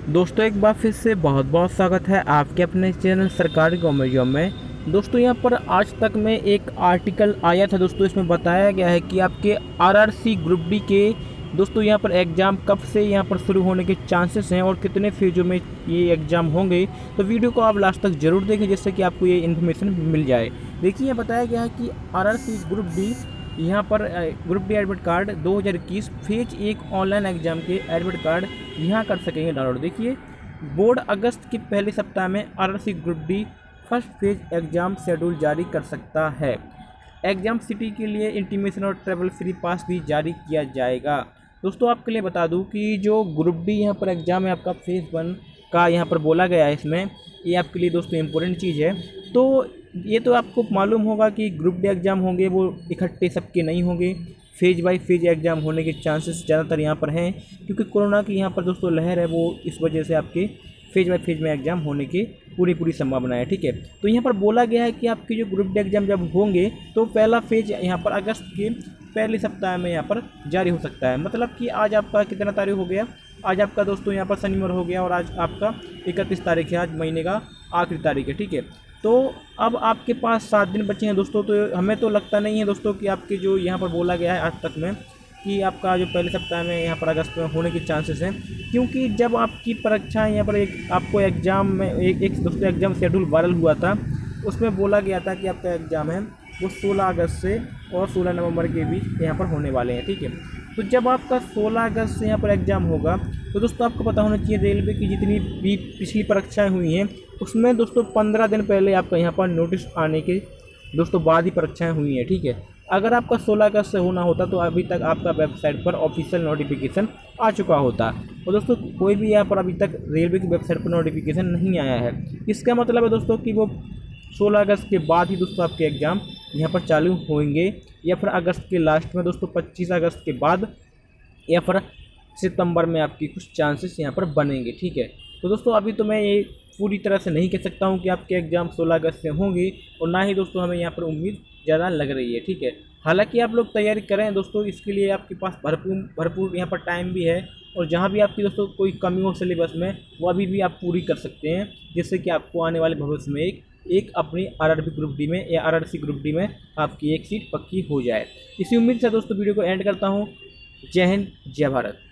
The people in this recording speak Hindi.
दोस्तों एक बार फिर से बहुत बहुत स्वागत है आपके अपने चैनल सरकारी गवर्नमेंट जॉब में। दोस्तों यहाँ पर आज तक में एक आर्टिकल आया था दोस्तों, इसमें बताया गया है कि आपके आरआरसी ग्रुप डी के दोस्तों यहाँ पर एग्ज़ाम कब से यहाँ पर शुरू होने के चांसेस हैं और कितने फेजों में ये एग्ज़ाम होंगे। तो वीडियो को आप लास्ट तक जरूर देखें जिससे कि आपको ये इन्फॉर्मेशन मिल जाए। देखिए यहाँ बताया गया है कि आरआरसी ग्रुप डी यहाँ पर group D admit card 2021 phase 1 online exam के एडमिट कार्ड यहाँ कर सकेंगे डाउनलोड। देखिए बोर्ड अगस्त के पहले सप्ताह में RRC group D first phase exam schedule जारी कर सकता है। एग्जाम सिटी के लिए इंटीमेशन और ट्रेवल फ्री पास भी जारी किया जाएगा। दोस्तों आपके लिए बता दूं कि जो ग्रुप डी यहाँ पर एग्ज़ाम है आपका फेज 1 का यहाँ पर बोला गया है, इसमें ये आपके लिए दोस्तों इम्पोर्टेंट चीज़ है। तो ये तो आपको मालूम होगा कि ग्रुप डी एग्ज़ाम होंगे वो इकट्ठे सबके नहीं होंगे, फेज बाय फेज एग्ज़ाम होने के चांसेस ज़्यादातर यहाँ पर हैं, क्योंकि कोरोना की यहाँ पर दोस्तों लहर है, वो इस वजह से आपके फेज बाय फेज में एग्ज़ाम होने की पूरी संभावना है। ठीक है, तो यहाँ पर बोला गया है कि आपके जो ग्रुप डी एग्ज़ाम जब होंगे तो पहला फेज यहाँ पर अगस्त के पहले सप्ताह में यहाँ पर जारी हो सकता है। मतलब कि आज आपका कितना तारीख हो गया, आज आपका दोस्तों यहाँ पर शनिवार हो गया और आज आपका 31 तारीख है, आज महीने का आखिरी तारीख है। ठीक है, तो अब आपके पास 7 दिन बचे हैं दोस्तों। तो हमें तो लगता नहीं है दोस्तों कि आपके जो यहाँ पर बोला गया है आज तक में कि आपका जो पहले सप्ताह में यहाँ पर अगस्त में होने के चांसेस हैं, क्योंकि जब आपकी परीक्षा यहाँ पर एक आपको एग्ज़ाम में एक दोस्तों एग्ज़ाम शेड्यूल वायरल हुआ था, उसमें बोला गया था कि आपका एग्ज़ाम है वो 16 अगस्त से और 16 नवंबर के बीच यहाँ पर होने वाले हैं। ठीक है, तो जब आपका 16 अगस्त से यहाँ पर एग्ज़ाम होगा तो दोस्तों आपको पता होना चाहिए रेलवे की जितनी भी पिछली परीक्षाएं हुई हैं उसमें दोस्तों 15 दिन पहले आपका यहाँ पर नोटिस आने के दोस्तों बाद ही परीक्षाएं हुई हैं। ठीक है, अगर आपका 16 अगस्त से होना होता तो अभी तक आपका वेबसाइट पर ऑफिशियल नोटिफिकेशन आ चुका होता। और दोस्तों कोई भी यहाँ पर अभी तक रेलवे की वेबसाइट पर नोटिफिकेशन नहीं आया है। इसका मतलब है दोस्तों कि वो 16 अगस्त के बाद ही दोस्तों आपके एग्ज़ाम यहाँ पर चालू होंगे, या फिर अगस्त के लास्ट में दोस्तों 25 अगस्त के बाद, या फिर सितंबर में आपकी कुछ चांसेस यहाँ पर बनेंगे। ठीक है, तो दोस्तों अभी तो मैं ये पूरी तरह से नहीं कह सकता हूँ कि आपके एग्ज़ाम 16 अगस्त से होंगे, और ना ही दोस्तों हमें यहाँ पर उम्मीद ज़्यादा लग रही है। ठीक है, हालांकि आप लोग तैयारी करें दोस्तों, इसके लिए आपके पास भरपूर यहाँ पर टाइम भी है, और जहाँ भी आपकी दोस्तों कोई कमी हो सिलेबस में वो अभी भी आप पूरी कर सकते हैं, जिससे कि आपको आने वाले भविष्य में एक अपनी आरआरबी ग्रुप डी में या आरआरसी ग्रुप डी में आपकी एक सीट पक्की हो जाए। इसी उम्मीद से दोस्तों वीडियो को एंड करता हूँ। जय हिंद, जय भारत।